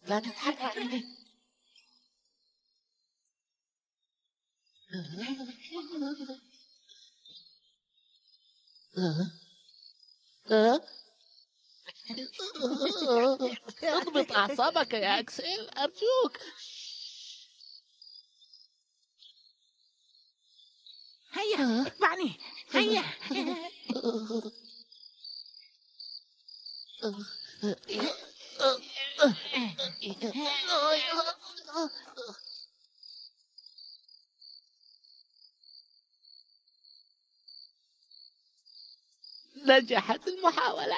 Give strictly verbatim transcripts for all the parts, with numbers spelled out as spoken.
لا تتحرك. اضبط أعصابك يا أكسل أرجوك. هيا اتبعني هيا. نجحت المحاولة.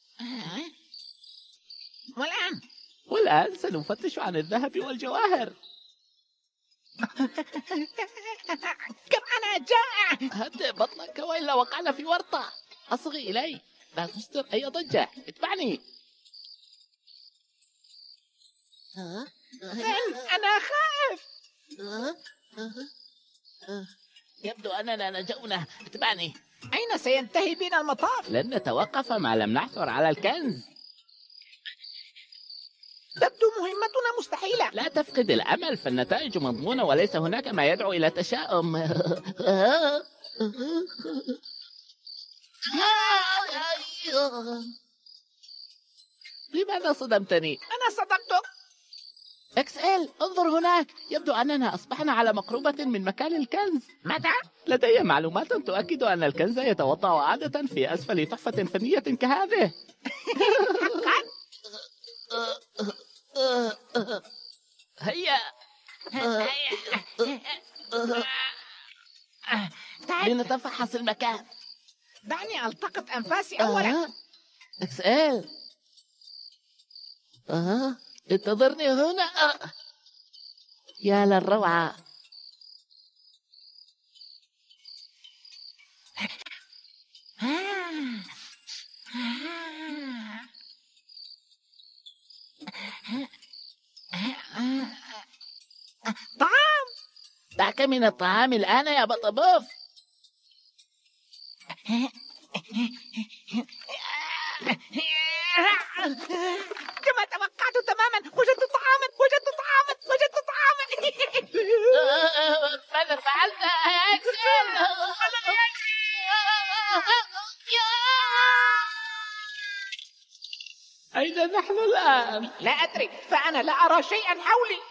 والآن والآن سنفتش عن الذهب والجواهر. كم أنا جائع. هدئ بطنك وإلا وقعنا في ورطة. أصغي إلي، لا تصدر أي ضجة. اتبعني. أنا خائف. يبدو أننا نجونا. اتبعني. أين سينتهي بنا المطاف؟ لن نتوقف ما لم نحصل على الكنز. تبدو مهمتنا مستحيلة. لا تفقد الأمل، فالنتائج مضمونة وليس هناك ما يدعو إلى تشاؤم. لماذا صدمتني؟ أنا صدمتك. إكس إل انظر هناك، يبدو أننا أصبحنا على مقربة من مكان الكنز. ماذا؟ لدي معلومات تؤكد أن الكنز يتوضأ عادة في أسفل تحفة فنية كهذه. هيا لنتفحص المكان. دعني ألتقط أنفاسي أولا. إكس إل أه. انتظرني هنا. أه. يا للروعة. طعام. دعك من الطعام الآن يا بطبوف. كما توقعت تماما. وجدت طعاما وجدت طعاما وجدت طعاما. ماذا فعلت يا أكسل؟ أين نحن الآن؟ لا أدري، فأنا لا أرى شيئا حولي.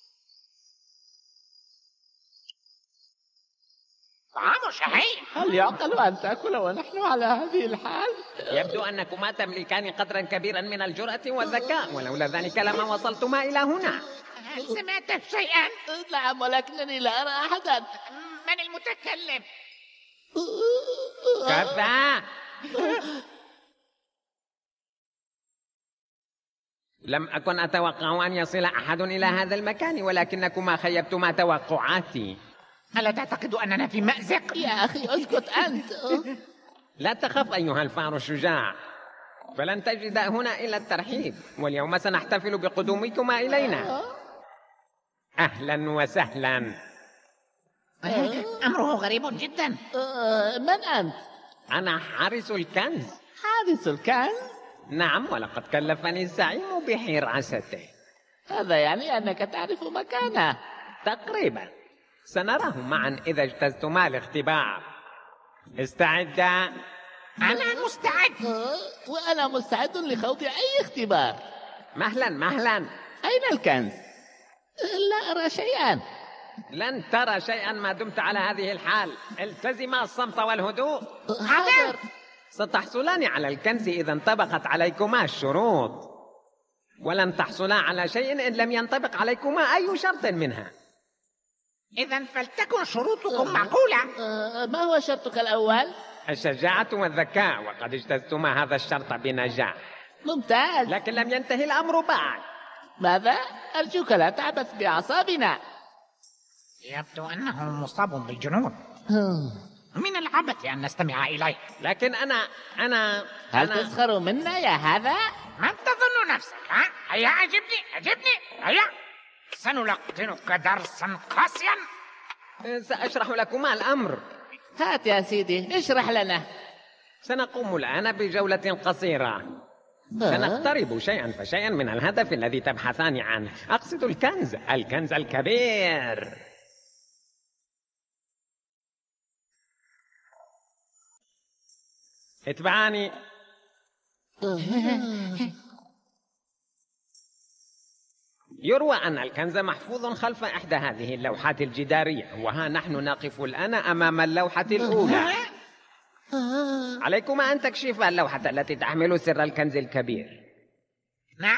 طعام شهي. هل يعقل أن تأكل ونحن على هذه الحال؟ يبدو أنكما تملكان قدرا كبيرا من الجرأة والذكاء، ولولا ذلك لما وصلتما إلى هنا. هل سمعت شيئا؟ نعم، ولكنني لا أرى أحدا. من المتكلم؟ كفى. لم أكن أتوقع أن يصل أحد إلى هذا المكان، ولكنكما خيبتما توقعاتي. ألا تعتقد أننا في مأزق؟ يا أخي اسكت أنت. لا تخف أيها الفار الشجاع، فلن تجد هنا إلا الترحيب، واليوم سنحتفل بقدومكما إلينا. أهلا وسهلا. أمره غريب جدا. من أنت؟ أنا حارس الكنز. حارس الكنز؟ نعم، ولقد كلفني الزعيم بحراسته. هذا يعني أنك تعرف مكانه. تقريبا. سنراه معا إذا اجتزتما الاختبار. استعدا؟ أنا مستعد. وأنا مستعد لخوض أي اختبار. مهلا مهلا. أين الكنز؟ لا أرى شيئا. لن ترى شيئا ما دمت على هذه الحال. التزما الصمت والهدوء. حاضر. ستحصلان على الكنز إذا انطبقت عليكما الشروط، ولن تحصلا على شيء إن لم ينطبق عليكما أي شرط منها. إذا فلتكن شروطكم معقولة. ما هو شرطك الأول؟ الشجاعة والذكاء، وقد اجتزتما هذا الشرط بنجاح. ممتاز. لكن لم ينتهي الأمر بعد. ماذا؟ أرجوك لا تعبث بأعصابنا. يبدو أنه مصاب بالجنون. من العبث أن نستمع إليه. لكن أنا أنا هل أنا... تسخر منا يا هذا؟ من تظن نفسك؟ ها؟ هيا أجبني أجبني هيا. سنلقنك درسا قاسيا. سأشرح لكما الأمر. هات يا سيدي اشرح لنا. سنقوم الآن بجولة قصيرة. سنقترب شيئا فشيئا من الهدف الذي تبحثان عنه. أقصد الكنز، الكنز الكبير. اتبعاني. يروى أن الكنز محفوظ خلف إحدى هذه اللوحات الجدارية، وها نحن نقف الآن أمام اللوحة الأولى. عليكما أن تكشفا اللوحة التي تحمل سر الكنز الكبير. نعم.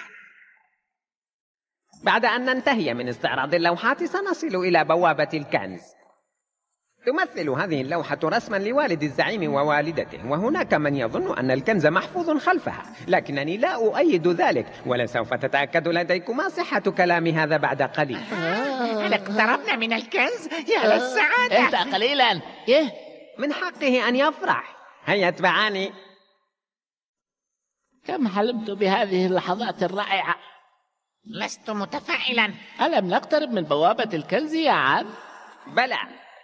بعد أن ننتهي من استعراض اللوحات سنصل إلى بوابة الكنز. تمثل هذه اللوحة رسما لوالد الزعيم ووالدته، وهناك من يظن أن الكنز محفوظ خلفها، لكنني لا أؤيد ذلك، ولسوف تتأكد لديكما صحة كلامي هذا بعد قليل. هل اقتربنا من الكنز؟ يا للسعادة. اهدأ قليلا. يه من حقه أن يفرح. هيا اتبعاني. كم حلمت بهذه اللحظات الرائعة. لست متفائلا. ألم نقترب من بوابة الكنز يا عم؟ بلى.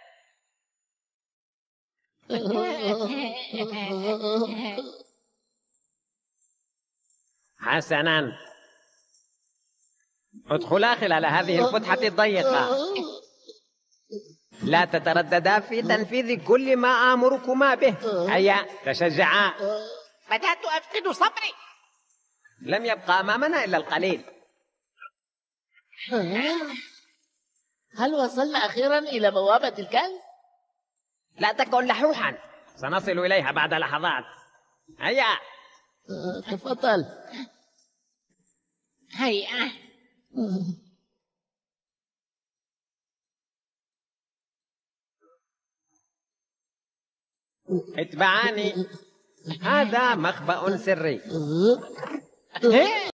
حسنا، ادخلا خلال هذه الفتحة الضيقة. لا تترددا في تنفيذ كل ما آمركما به. هيا تشجعا. بدأت أفقد صبري. لم يبقى أمامنا إلا القليل. هل وصلنا أخيرا إلى بوابة الكنز؟ لا تكن لحوحا، سنصل إليها بعد لحظات. هيا تفضل. هيا. اتبعاني. هذا مخبأ سري.